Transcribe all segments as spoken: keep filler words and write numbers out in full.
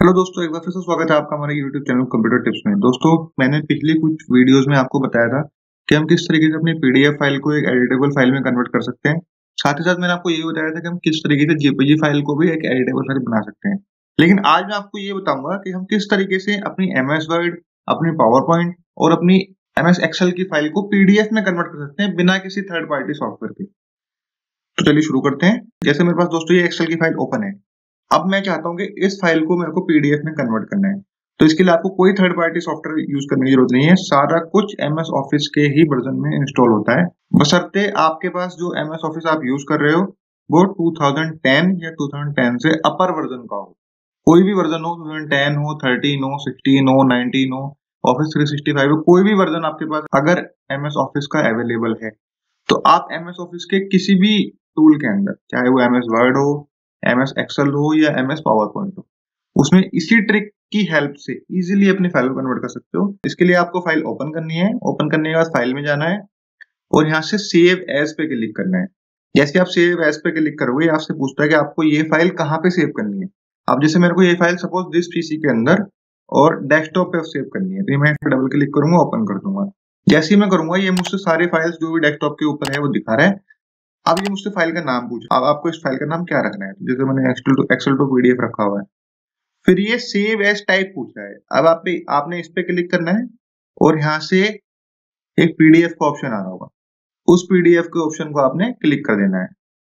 Hello दोस्तों, एक बार फिर से स्वागत है आपका हमारे यूट्यूब चैनल कंप्यूटर टिप्स में। दोस्तों, मैंने पिछली कुछ वीडियोस में आपको बताया था कि हम किस तरीके से अपनी पीडीएफ फाइल को एक एडिटेबल फाइल में कन्वर्ट कर सकते हैं। साथ ही साथ मैंने आपको ये बताया था कि हम किस तरीके से जेपीजी फाइल को भी एक एडिटेबल फाइल बना सकते हैं। लेकिन आज मैं आपको ये बताऊंगा कि हम किस तरीके से अपनी एमएस वर्ड, अपनी पावर पॉइंट और अपनी एमएस एक्सेल की फाइल को पीडीएफ में कन्वर्ट कर सकते हैं बिना किसी थर्ड पार्टी सॉफ्टवेयर के। तो चलिए शुरू करते हैं। जैसे मेरे पास दोस्तों ये एक्सेल की फाइल ओपन है। अब मैं चाहता हूँ कि इस फाइल को मेरे को पीडीएफ में कन्वर्ट करना है। तो इसके लिए आपको कोई थर्ड पार्टी सॉफ्टवेयर यूज करने की जरूरत नहीं है। सारा कुछ एमएस ऑफिस के ही वर्जन में इंस्टॉल होता है। बशर्ते आपके पास जो एमएस ऑफिस आप यूज कर रहे हो वो टू थाउजेंड टेन या टू थाउजेंड टेन से अपर वर्जन का हो। कोई भी वर्जन हो, टू थाउजेंड टेन हो, थर्टीन हो, सिक्सटीन हो, नाइनटीन हो, ऑफिस थ्री सिक्सटी फाइव हो, कोई भी वर्जन आपके पास अगर एमएस ऑफिस का अवेलेबल है तो आप एमएस ऑफिस के किसी भी टूल के अंदर, चाहे वो एमएस वर्ड हो, एमएस एक्सेल हो या एमएस पावर पॉइंट हो, उसमें इसी ट्रिक की हेल्प से इजीली अपनी फाइल को कन्वर्ट कर सकते हो। इसके लिए आपको फाइल ओपन करनी है। ओपन करने के बाद फाइल में जाना है और यहाँ से सेव एज पे क्लिक करना है। जैसे आप सेव एज पे क्लिक करोगे आपसे पूछता है कि आपको ये फाइल कहाँ पे सेव करनी है। अब जैसे मेरे को ये फाइल सपोज दिस पीसी के अंदर और डेस्कटॉप पे सेव करनी है, तो मैं डबल क्लिक करूंगा, ओपन कर दूंगा। जैसे ही मैं करूंगा ये मुझसे सारे फाइल्स जो भी डेस्कटॉप के ऊपर है वो दिखा रहा है। अब ये मुझसे फाइल का नाम पूछा, अब आपको इस फाइल का नाम क्या रखना है। जैसे मैंने excel to excel to PDF रखा हुआ है। फिर ये सेव एज टाइप पूछ रहा है। अब आप पे आपने इस पे क्लिक करना है और यहाँ से एक पीडीएफ का ऑप्शन आ रहा होगा, उस पीडीएफ के ऑप्शन को आपने क्लिक कर देना है।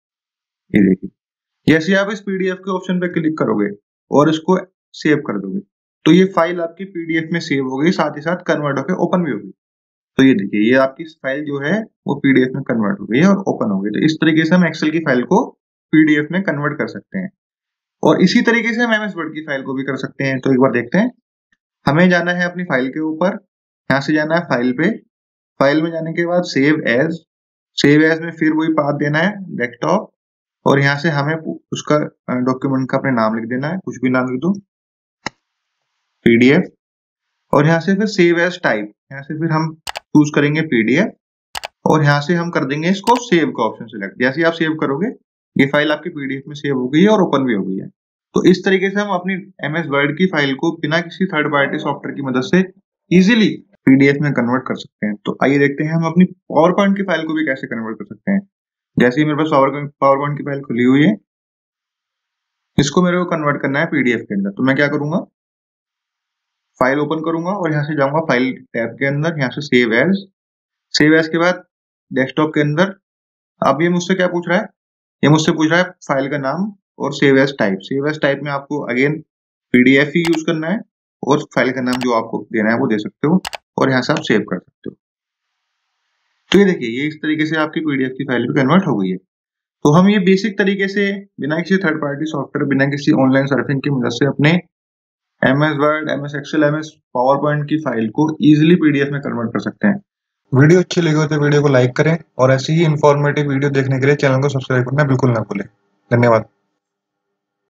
ये देखिए, जैसे आप इस पीडीएफ के ऑप्शन पे क्लिक करोगे और इसको सेव कर दोगे तो ये फाइल आपकी पीडीएफ में सेव हो गई, साथ ही साथ कन्वर्ट होकर ओपन भी होगी। तो ये देखिए, ये आपकी फाइल जो है वो पीडीएफ में कन्वर्ट हो गई है और ओपन हो गई। तो इस तरीके से हम एक्सेल की फाइल को पीडीएफ में कन्वर्ट कर सकते हैं और इसी तरीके से हम एमएस वर्ड की फाइल को भी कर सकते हैं। तो एक बार देखते हैं। हमें जाना है अपनी फाइल के ऊपर, यहाँ से जाना है फाइल पे। फाइल में जाने के बाद सेव एज, सेव एज में फिर वही पाथ देना है डेस्कटॉप और यहाँ से हमें उसका डॉक्यूमेंट का अपने नाम लिख देना है, कुछ भी नाम लिख दो, पीडीएफ। और यहाँ से फिर सेव एज टाइप, यहाँ से फिर हम चूज करेंगे पीडीएफ और यहाँ से हम कर देंगे इसको सेव का ऑप्शन सिलेक्ट। जैसे ही आप सेव करोगे ये फाइल आपकी पीडीएफ में सेव हो गई है और ओपन भी हो गई है। तो इस तरीके से हम अपनी एमएस वर्ड की फाइल को बिना किसी थर्ड पार्टी सॉफ्टवेयर की मदद से इजीली पीडीएफ में कन्वर्ट कर सकते हैं। तो आइए देखते हैं हम अपनी पावर पॉइंट की फाइल को भी कैसे कन्वर्ट कर सकते हैं। जैसे ही मेरे पास पावर पावर पॉइंट की फाइल खुली हुई है, इसको मेरे को कन्वर्ट करना है पीडीएफ के अंदर। तो मैं क्या करूंगा, फाइल ओपन करूंगा और यहाँ से जाऊंगा फाइल टैब के अंदर, यहाँ से सेव एज। सेव एज के बाद डेस्कटॉप के अंदर, अब ये मुझसे क्या पूछ रहा है, ये मुझसे पूछ रहा है फाइल का नाम और save as type. Save as type में आपको अगेन पीडीएफ ही यूज करना है और फाइल का नाम जो आपको देना है वो दे सकते हो और यहाँ से आप सेव कर सकते हो। तो ये देखिए, ये इस तरीके से आपकी पीडीएफ की फाइल भी कन्वर्ट हो गई है। तो हम ये बेसिक तरीके से बिना किसी थर्ड पार्टी सॉफ्टवेयर, बिना किसी ऑनलाइन सर्फिंग की मदद से अपने MS word, MS excel, MS power point की फाइल को इजीली पीडीएफ में कन्वर्ट कर सकते हैं। वीडियो अच्छी लगी हो तो वीडियो को लाइक करें और ऐसी ही इंफॉर्मेटिव वीडियो देखने के लिए चैनल को सब्सक्राइब करना बिल्कुल ना भूलें। धन्यवाद।